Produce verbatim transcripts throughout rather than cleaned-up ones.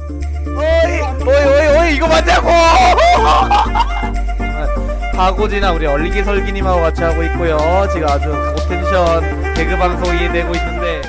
어이 어이 어이 어이 이거 맞냐고. 파고지나 우리 얼리기 설기님하고 같이 하고 있고요. 지금 아주 고텐션 개그 방송이 되고 있는데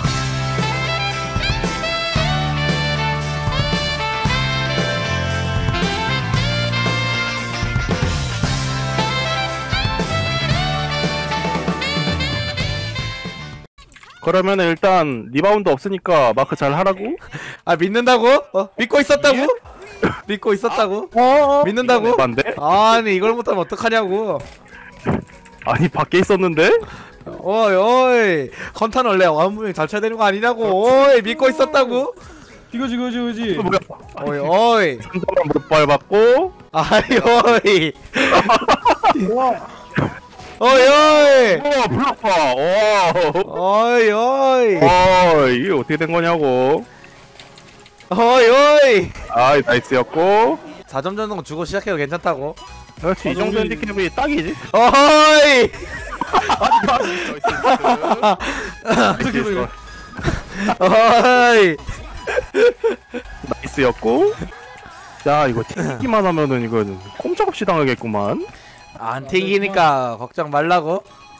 그러면 일단 리바운드 없으니까 마크 잘 하라고? 아 믿는다고? 어? 믿고 있었다고? 믿고 있었다고? 어? 믿는다고? 반대? 아니 이걸 못하면 어떡하냐고. 아니 밖에 있었는데? 어이 어이 컨탄 원래 완분명 잘 쳐야 되는 거 아니냐고. 어이 믿고 있었다고? 이거지 이거지 이거지. 뭐야? 어이 어이 한 점만 못 밟았고 아이 어이 와. 어이 어이 어 블락파 와 어이 어이 어, 이게 어떻게 된 거냐고. 어이 어이 아이 나이스였고. 사 점 전동 주고 시작해도 괜찮다고. 그렇지 이 정도 핸디캡이 딱이지. 어이 나이스. 어이 나이스였고. 야 이거 튀기만 하면은 이거는 꼼짝없이 당하겠구만. 안 튀기니까 걱정 말라고.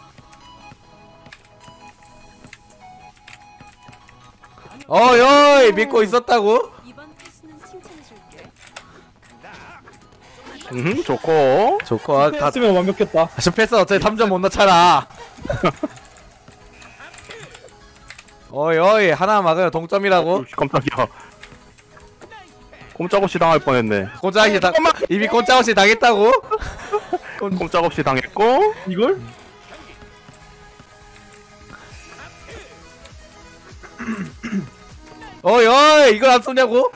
어이 어이 믿고 있었다고. 음 좋고. 좋고 다 했으면 완벽했다. 실패했어. 어차피 삼 점 못 넣잖아. 어이 어이 하나 막으면 동점이라고. 어, 깜짝이야. 꼼짝없이 당할 뻔했네. 꼼짝이 다 이미 꼼짝없이 당했다고. 꼼짝없이 당했고. 이걸? 어이 어이 이걸 안 쏘냐고.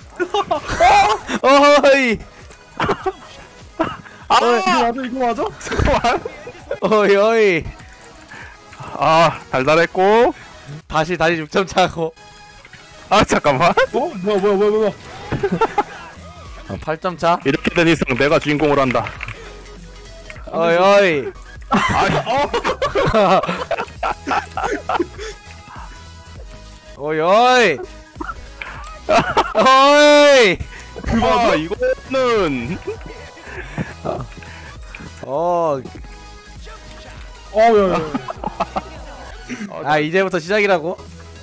어이 아 이거 맞아 이거 맞아? 잠깐만. 어이 어이 아 달달했고. 다시 다시 육 점 차고. 아 잠깐만. 어 뭐야 뭐야 뭐야 뭐야. 어, 팔 점 차. 이렇게 된 이상 내가 주인공을 한다. 어이 어이 아니 어. 어이 어이 어이 아 이거는 어. 어야야. 아 이제부터 시작이라고?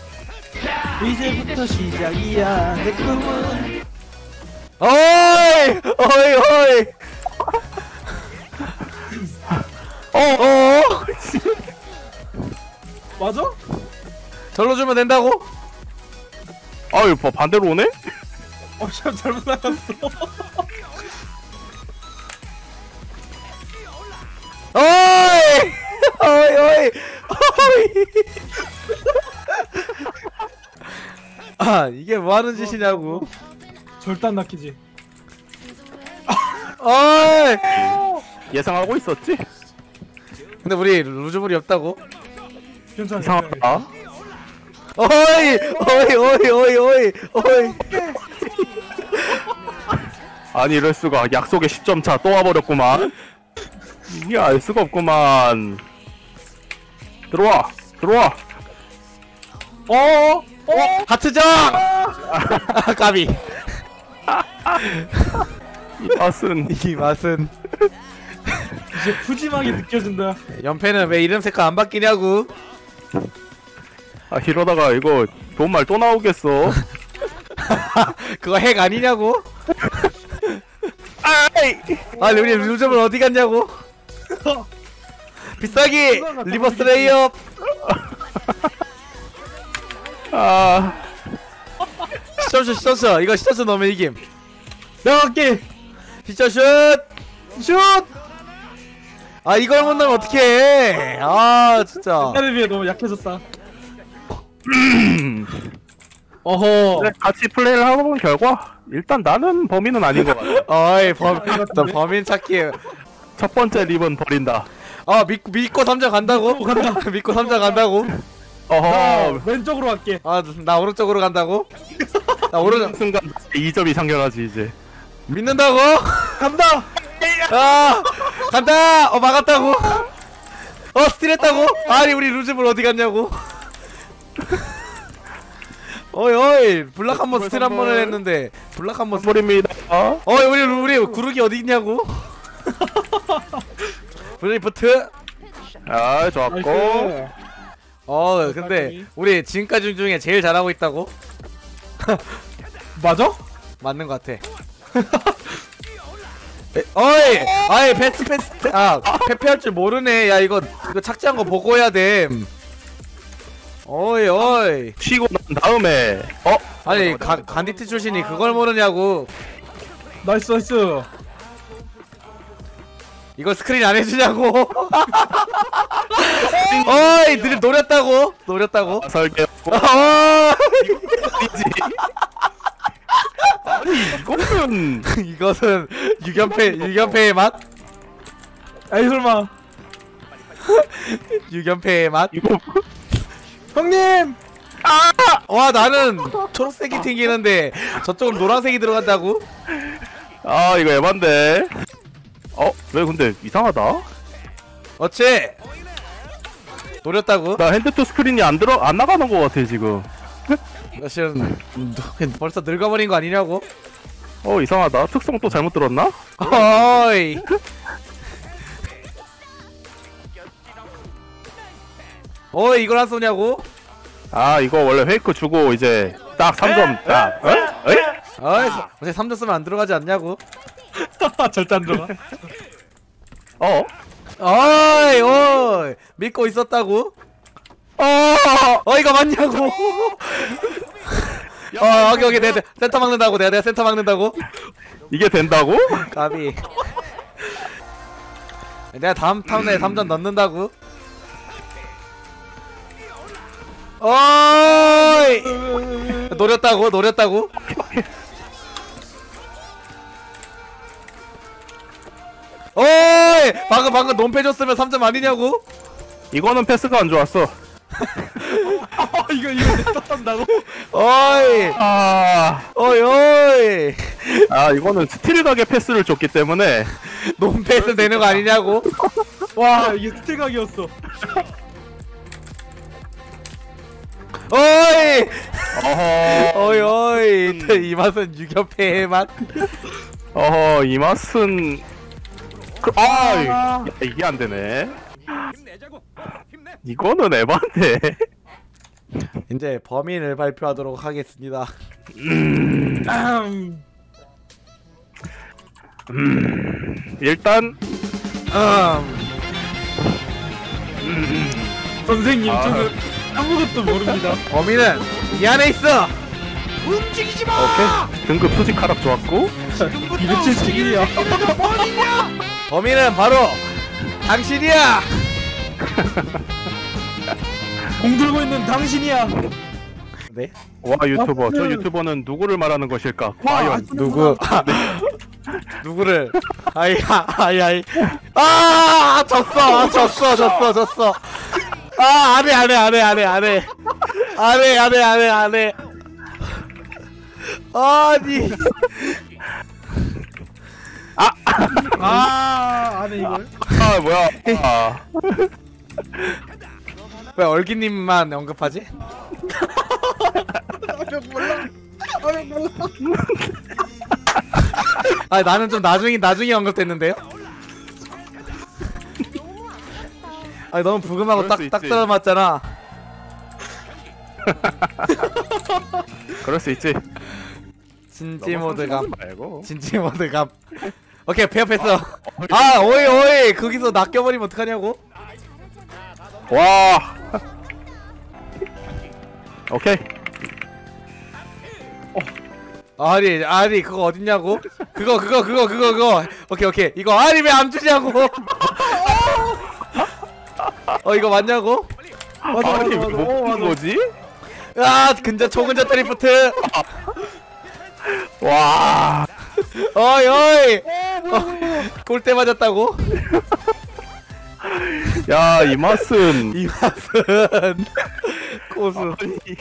이제부터 시작이야 내 꿈은. 어이 어이 어이 어어 맞아? 절로 주면 된다고? 아유 뭐 반대로 오네? 어 참 잘못 나갔어. 어이 어이 어이 어이 아 이게 뭐하는 짓이냐고. 절대 안 낚이지. 어이 예상하고 있었지? 근데 우리 루즈볼이 없다고? 괜찮아. 이상하다. 어이 어이 어이 어이 어이 어이 아니 이럴 수가. 약속의 십 점 차 또 와버렸구만. 이게 알 수가 없구만. 들어와 들어와. 어? 어? 하트정! 아 까비. 이 맛은 이 맛은. 이제 푸짐하게 느껴진다. 연패는 왜 이름 색깔 안 바뀌냐고. 아 이러다가 이거 좋은 말 또 나오겠어. 그거 핵 아니냐고? 아이 아니 우리 루즈볼 어디 갔냐고? 비싸기! 리버스 레이업! 아 시점슛 시점슛 이거 시점슛 넣으면 이김. 내가 갈게. 시점슛! 슛! 아 이걸 못 넣으면 어떡해. 아 진짜. 옛날에 비해 너무 약해졌다. 어허. 그래, 같이 플레이를 하고 본 결과 일단 나는 범인은 아닌 것 같아. 어이 범, 너 범인 찾기. 첫 번째 립은 버린다. 아 믿고 믿고 삼 점 간다고? 간다. 믿고 삼 점 간다고? 어허. 나 왼쪽으로 갈게. 아 나 오른쪽으로 간다고? 나 오른쪽 순간 이 점이 상결하지 이제. 믿는다고? 간다. 아 간다. 어 막았다고? 어 스틸했다고? 아니 우리 루즈볼 어디 갔냐고? 어이 어이 블락 한번 선물, 스틸 한 번을 선물. 했는데 블락 한번 스틸. 선물입니다. 어이 우리 우리 구르기 어디 있냐고? 브레이프트. 아, 좋았고. 나이스. 어 근데 우리 지금까지 중에 제일 잘하고 있다고? 맞아? 맞는 것 같아. 에, 어이! 아이 패스 패스 아 패패할 줄 모르네. 야 이거 이거 착지한 거 보고 해야 돼. 어이 어이. 튀고 난 다음에 어? 아니 가, 간디트 출신이 그걸 모르냐고. 나이스 나이스. 이걸 스크린 안 해주냐고. 어이 늘 노렸다고 노렸다고. 아, 설계였고. 어, 아니 이거는 이것은 유견패 유견패의 맛. 아이 설마. 유견패의 맛. 이거 형님. 와 나는 초록색이 튕기는데 저쪽은 노란색이 들어간다고? 아 이거 에반데. 어? 왜 근데 이상하다? 어째? 노렸다고? 나 핸드 투 스크린이 안 들어 안 나가는 것 같아 지금. 사실은 벌써 늙어버린 거 아니냐고? 어 이상하다. 특성 또 잘못 들었나? 어이. 어이 이걸 안 쏘냐고? 아 이거 원래 페이크 주고 이제 딱 삼 점 딱. 어? 에이? 어이 어제 삼 점 쓰면 안 들어가지 않냐고? 절대 안 들어가. 어? 어이 어이 믿고 있었다고? 어! 어 이거 맞냐고? 어 오케이 오케이 내가 내가 센터 막는다고 내가 내가 센터 막는다고? 이게 된다고? 까비. 내가 다음 턴에 삼 점 넣는다고? 어이 노렸다고 노렸다고? 어이 방금 방금 논패 줬으면 삼 점 아니냐고? 이거는 패스가 안 좋았어. 아 이거 이거 내 떴단다고? 어이 아, 어이 어이 아 이거는 스틸 가게 패스를 줬기 때문에 논패스 되는 거 아니냐고? 와 이게 스틸각이었어. 어이 어허 어이 어이 이 맛은 유격패의 맛. 어허 이 맛은 그, 아 야, 이게 안 되네. 이거는 에반데. 이제 범인을 발표하도록 하겠습니다. 음, 음. 음, 일단 음, 선생님 아. 저는 아무것도 모릅니다. 범인은 이 안에 있어. 오케이 등급 수직 하락 좋았고. 이백칠십일이야. 범인은 바로 당신이야. 공 들고 있는 당신이야. 네? 와 유튜버 저 음. 유튜버는 누구를 말하는 것일까? 와, 과연 누구? 누구를? 아이 아이 아이. 아 졌어 졌어 졌어 졌어. 아 안해 안해 안해 안해 안해 안해 안해 안해 안해. 아니 아 안해 이걸. 아 뭐야? 아, 왜 얼기님만 언급하지? 몰라. 아니 몰라. 아 나는 좀 나중에 나중에 언급됐는데요? 아 너무 부금하고 그럴 수 딱딱 있지. 들어맞잖아. 그럴 수 있지. 진지 모드감. 말고. 진지 모드감. 오케이 폐업했어. 아 오이 오이 거기서 낚여버리면 어떡하냐고? 와. 오케이. 아니 아니 그거 어딨냐고? 그거 그거 그거 그거 그거 오케이 오케이 이거 아니 왜 안 주냐고? 어 이거 맞냐고? 맞아 아니 맞아 맞아. 못 어, 본 맞아. 거지? 아 근자 초근자 트리프트. 와. 어이 어이 어, 골대 맞았다고? 야 이 맛은. 이 맛은 고수.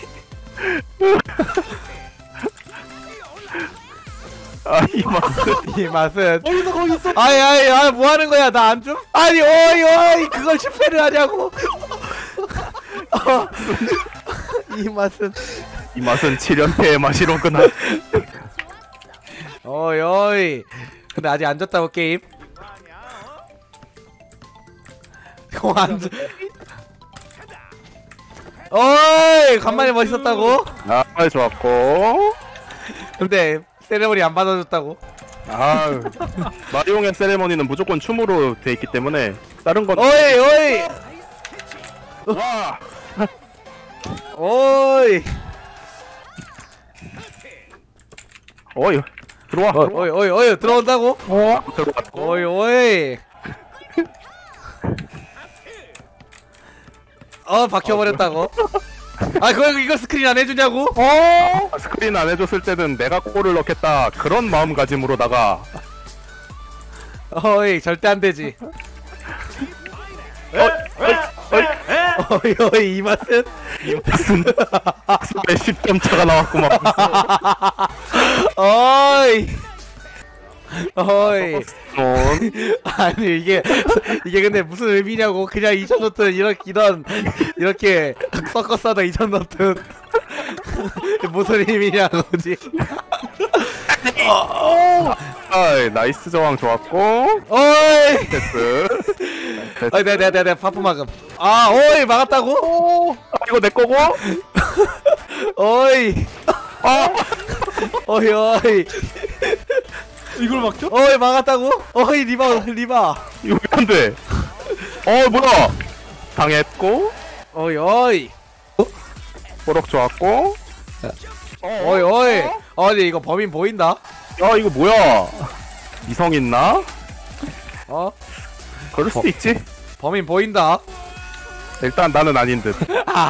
아 이 맛은. 이 맛은 거기서 거기 있어. 아이 아이 아 뭐하는 거야 나 안 줌? 아니 어이 어이 그걸 실패를 하냐고? 어, 이 맛은 이 맛은 칠 연패의 맛이로구나. 어이 어이. 근데 아직 안 졌다고 게임. 공 안 졌. 어이 간만에 멋있었다고. 아 좋았고. 근데 세레머니 안 받아줬다고. 아 마리옹의 세레머니는 무조건 춤으로 돼 있기 때문에 다른 건. 어이 어이 와. 어이 어이 들어와. 어, 어이 어이 어이 들어온다고? 어 들어왔고. 어이 어이 어 박혀버렸다고? 아 그거 이거 스크린 안 해주냐고? 어 스크린 안 해줬을 때는 내가 골을 넣겠다 그런 마음가짐으로다가. 어이 절대 안 되지. 어이 어이 이 맛은? 이 맛은 학습에 십 점 차가 나왔구만. 어이 어이 넌 아니 이게 이게 근데 무슨 의미냐고. 그냥 이전 노트는 이렇게 이런 이렇게 섞었어도 이전 노트 무슨 의미냐고지. 아이 나이스 저항 좋았고. 어이 됐스. 어이 내가 내가 내가 내가 파프 막음. 아 어이 막았다고? 아, 이거 내 거고? 어이 아 어이 어이 이걸 막혀? 어이 막았다고? 어이 리바 리바 이거 왜 안 돼? 어 뭐야? 당했고. 어이 어이 보록 좋았고. 어이 어이 어이 이거 범인 보인다? 야 이거 뭐야? 이성 있나? 어? 그럴 수도 있지. 범인 보인다? 일단 나는 아닌 듯.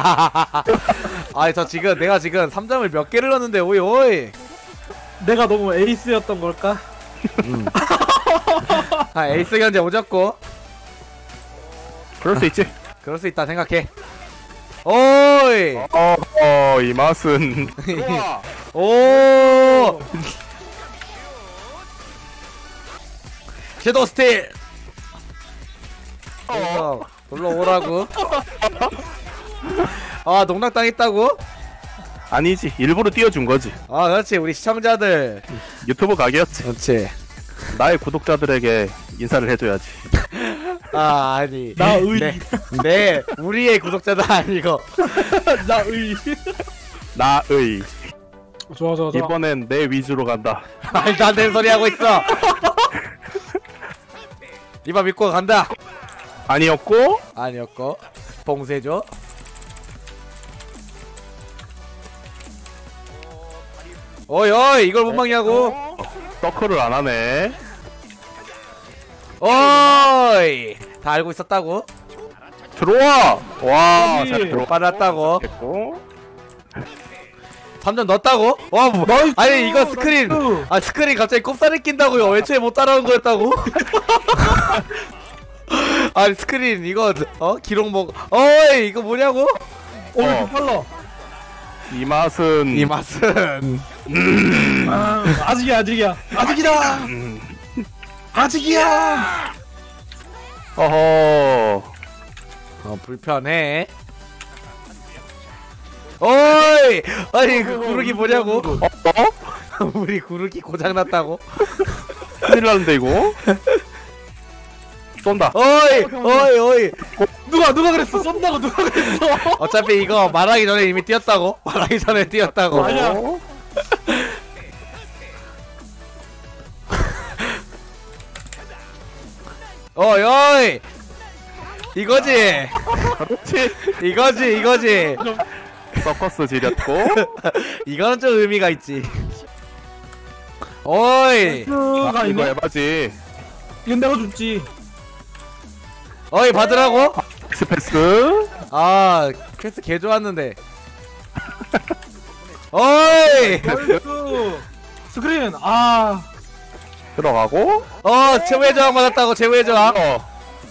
아니 저 지금 내가 지금 삼 점을 몇 개를 넣었는데 오이 오이. 내가 너무 에이스였던 걸까? 아 에이스 견제 오졌고. 그럴 수 있지. 그럴 수 있다 생각해. 오이 어, 어, 이 맛은. 오 섀도우 스틸. 어 놀러 오라고. 아 농락당했다고? 아니지. 일부러 띄워준 거지. 아 그렇지 우리 시청자들. 유튜브 각이었지. 그렇지. 나의 구독자들에게 인사를 해줘야지. 아 아니 나의 네, 네 우리의 구독자도 아니고 나의 나의. 좋아 좋아 좋아. 이번엔 내 위주로 간다. 말도 안 되는 소리 하고 있어. 리바 믿고 간다. 아니었고. 아니었고 봉쇄죠. 어이 어이 이걸 못 막냐고. 서클을 안 하네. 어이 다 알고 있었다고. 들어와. 와, 아니, 잘 들어와. 빨았다고. 됐고. 삼 점 넣었다고? 와 뭐, 아니 이거 스크린 아 스크린 갑자기 꼽사리 낀다고요. 애초에 못 따라온 거였다고? 아니 스크린 이거 어 기록 먹 어이 이거 뭐냐고? 오 어. 이렇게 빨라. 이 맛은. 이 맛은 아, 아직이야 아직이야 아직이다. 아직이야. 어허. 어 불편해. 어이 아니 그 구르기 뭐냐고? 어? 어? 우리 구르기 고장났다고? 큰일 나는데 이거? 쏜다. 어이 어이 어이 누가 누가 그랬어? 쏜다고 누가 그랬어? 어차피 이거 말하기 전에 이미 뛰었다고? 말하기 전에 뛰었다고. 아니야. 어? 어이 어이 이거지 그렇지. 이거지 이거지. 서커스 지렸고. 이거는 좀 의미가 있지. 어이 가 아, 이거 있네. 에바지. 이건 내가 줬지. 어이 받으라고? 스페스. 아 퀘스트 개 좋았는데. 어이 나이스. 스크린 아 들어가고. 어 최후의 저항 받았다고. 최후의 저항 어.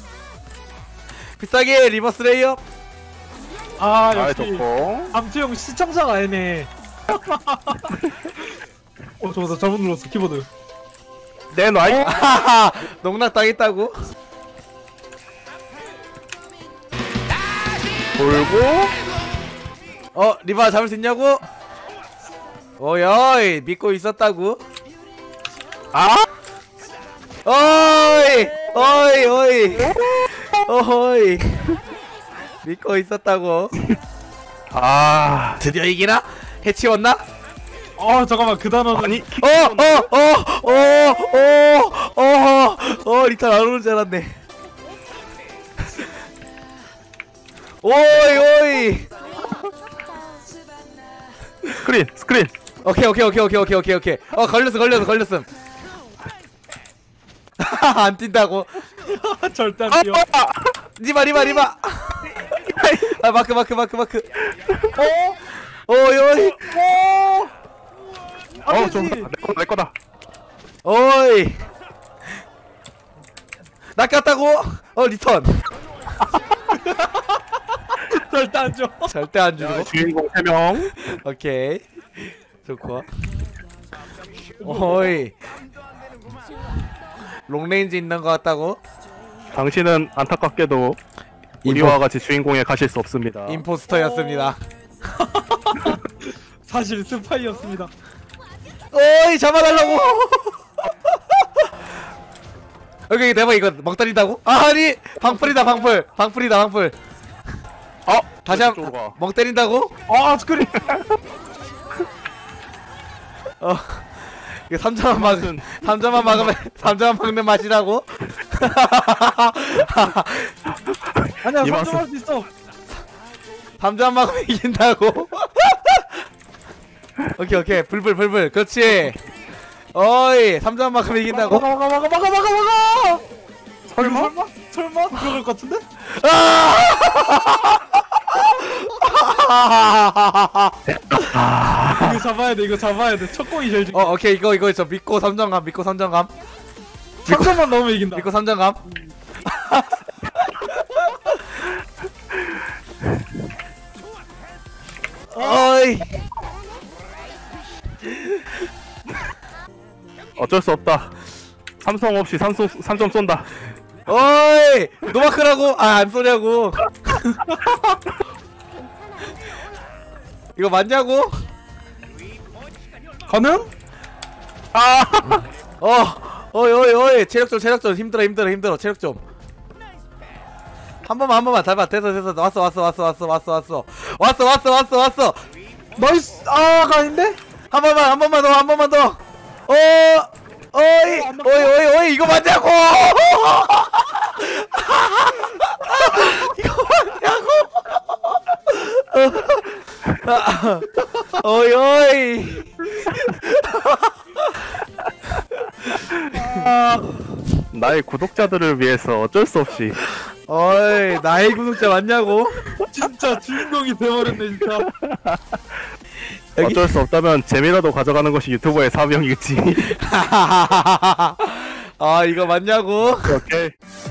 비싸게 리버스 레이업. 아 아, 역시 좋고. 암투형 시청자가 아니네. 어 저거 나 잘못 눌렀어 키보드. 내놔이. 하하 농락 당했다고? 돌고. 어 리바 잡을 수 있냐고? 오이 오이 믿고 있었다고. 아! 오이 오이 오이 오이 믿고 있었다고. 아. 드디어 이기나? 해치웠나? 어 잠깐만 그 단어는 아니, 어 어 어 어 어 어 리턴 안 오는 줄 알았네. 오이 오이. 스크린, 스크린. 오케이 오케이 오케이 오케이 오케이 오케이 오케이. 어 걸렸어 걸렸어 걸렸음. 안 뛴다고. 절대 안 뛰어. 리바 리바 리바. 아 마크 마크 마크 마크. 어 오이 오이 어, 좀, 내 거다, 내 거다. 오이. 낚였다고. 어 리턴. 절대 안 줘. 절대 안 주고. 야, 주인공 세 명. 오케이 좋고. 오이 롱레인지 있는 것 같다고. 당신은 안타깝게도 우리와 같이 주인공에 가실 수 없습니다. 임포스터였습니다. 사실 스파이였습니다. 오이 잡아달라고. 여기 대박. 이거 먹다린다고? 아니 방풀이다 방풀. 방풀이다 방풀. 어? 다시 한 이쪽으로 가. 멍 때린다고? 아 스크린. 어 이거 삼 점만 막으면 삼 점만 막으면 삼 점만 막는 맛이라고? 아니야 이 맛은- 성공할 수 있어. 삼 점만 막으면 이긴다고? 오케이 오케이 불불 불불 그렇지. 어이 삼 점만 막으면 이긴다고? 막아 막아 막아 막아 막아 막아. 설마? 설마? 설마? 그럴 것 같은데? 이거 잡아야 돼 이거 잡아야 돼. 첫 공이 제일 중요해. 어 오케이 이거 이거 저 믿고 삼 점감 믿고 삼 점감 삼 점만 넣으면 이긴다. 믿고 삼 점감. 어이 어쩔 수 없다. 삼성 없이 삼성 삼 점 쏜다. 어이 노마크라고. 아 안 쏘냐고. 이거 맞냐고? 가능? 아! 어 어이 어이 어이 체력 좀 체력 좀 힘들어 힘들어 힘들어 체력 좀. 한 번만 한 번만 닮아. 됐어 됐어 왔어 왔어 왔어 왔어 왔어 왔어 왔어 왔어 왔어 왔어. 나이스. 아가 아닌데? 한 번만 한 번만 더 한 번만 더. 어 어이 어이 어이 어이 이거 맞냐고. 이거 맞냐고. 어이 어이. 나의 구독자들을 위해서 어쩔 수 없이 어이 나의 구독자 맞냐고. 진짜 주인공이 돼버렸네 진짜. 여기? 어쩔 수 없다면 재미라도 가져가는 것이 유튜버의 사명이겠지. 아 이거 맞냐고. 오케이.